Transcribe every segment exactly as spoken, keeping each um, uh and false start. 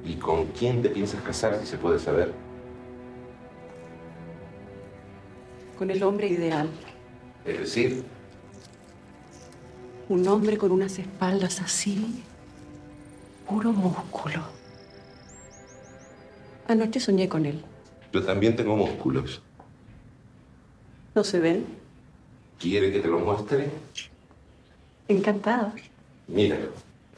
¿Y con quién te piensas casar, si se puede saber? Con el hombre ideal. Es decir, un hombre con unas espaldas así, puro músculo. Anoche soñé con él. yo también tengo músculos. ¿No se ven? ¿Quiere que te lo muestre? Encantada. Míralo.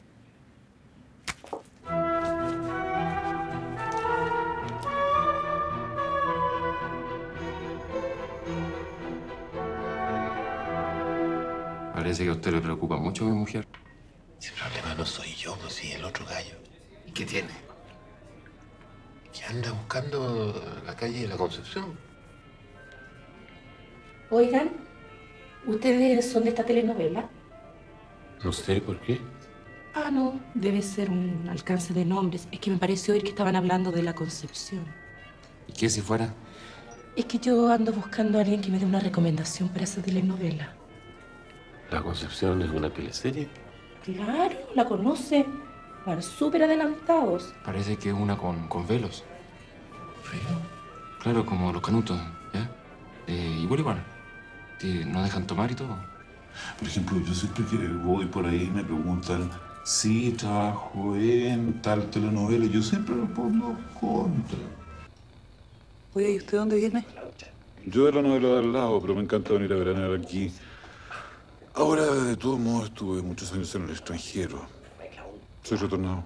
Parece que a usted le preocupa mucho mi mujer. Si el problema no soy yo, pues sí, el otro gallo. ¿Y qué tiene? Que anda buscando la calle de la Concepción. Oigan, ¿ustedes son de esta telenovela? No sé por qué. Ah, no, debe ser un alcance de nombres. Es que me pareció oír que estaban hablando de la Concepción. ¿Y qué si fuera? Es que yo ando buscando a alguien que me dé una recomendación para esa telenovela. ¿La Concepción es una teleserie? Claro, la conoce. Van súper adelantados. Parece que es una con, con velos. ¿Velo? Claro, como los canutos, ¿ya? Eh, igual, igual. Sí, no dejan tomar y todo. Por ejemplo, yo siempre que voy por ahí me preguntan si trabajo en tal telenovela. Yo siempre respondo contra. Oye, ¿y usted dónde viene? Yo de la novela de al lado, pero me encanta venir a veranear aquí. Ahora, de todos modos, estuve muchos años en el extranjero. Soy retornado.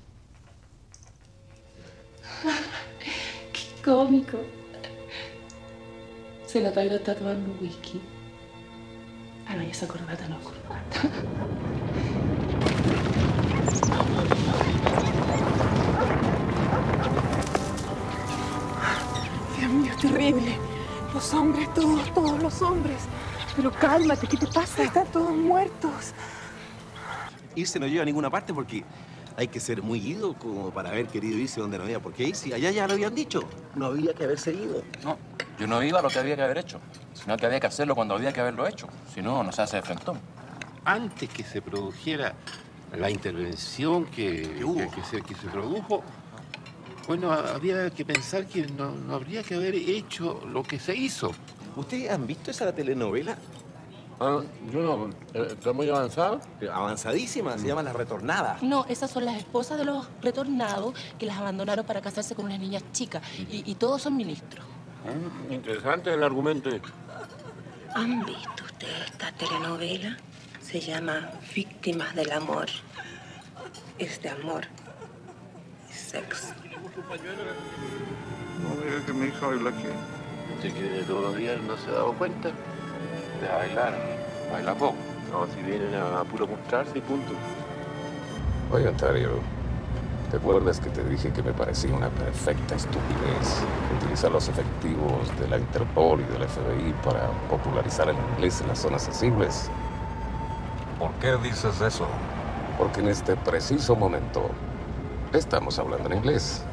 Qué cómico. Se nota que está tomando whisky. Ah, no, y esa corbata no, corbata. Dios mío, es terrible. Los hombres, todos, todos los hombres. Pero cálmate, ¿qué te pasa? Están todos muertos. Irse no lleva a ninguna parte porque hay que ser muy ido como para haber querido irse donde no había por qué irse. Allá ya lo habían dicho. No había que haberse ido. No, yo no iba a lo que había que haber hecho, sino que había que hacerlo cuando había que haberlo hecho. Si no, no se hace de frentón. Antes que se produjera la intervención que, que, que, se, que se produjo, bueno, había que pensar que no, no habría que haber hecho lo que se hizo. ¿Ustedes han visto esa telenovela? Ah, yo no. ¿Está muy avanzado? Avanzadísima, se llama Las Retornadas. No, esas son las esposas de los retornados que las abandonaron para casarse con unas niñas chicas. Y, y todos son ministros. Mm, interesante el argumento. ¿Han visto ustedes esta telenovela? Se llama Víctimas del Amor. Es de amor y sexo. No, mira que mi hija baila aquí. ¿Usted que viene todos los días no se ha dado cuenta? De bailar, baila poco. No, si vienen a puro mostrarse y punto. Oye, Ontario, ¿te acuerdas que te dije que me parecía una perfecta estupidez utilizar los efectivos de la Interpol y del F B I para popularizar el inglés en las zonas sensibles? ¿Por qué dices eso? Porque en este preciso momento estamos hablando en inglés.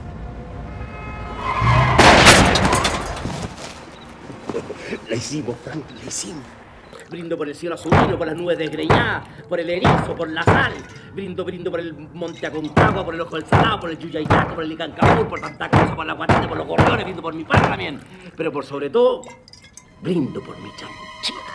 La hicimos, Frank, la hicimos. Brindo por el cielo azulino, por las nubes desgreñadas, por el erizo, por la sal. Brindo, brindo por el monte Aconcagua, por el ojo del salado, por el Yuyaytaca, por el Licancabur, por Santa Cosa, por la Guatita, por los gorriones, brindo por mi padre también. Pero por sobre todo, brindo por mi chanchita.